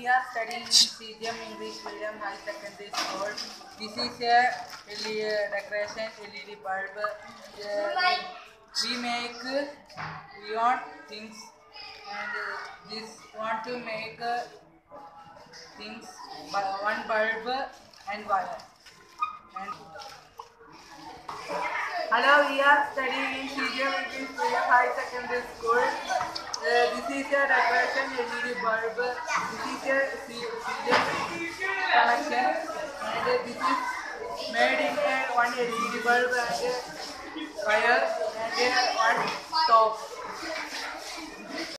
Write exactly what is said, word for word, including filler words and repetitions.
we are studying in C G M English Medium High Secondary School. This is a L E D decoration L E D bulb. Uh, we make uh, neon things, and uh, this want to make uh, things by one bulb and wire. And hello, we are studying in C G M English Medium High Secondary School. Uh, this is a decoration L E D bulb. This is a C G M connection, and uh, this is made in a one L E D bulb and a wire and a one top.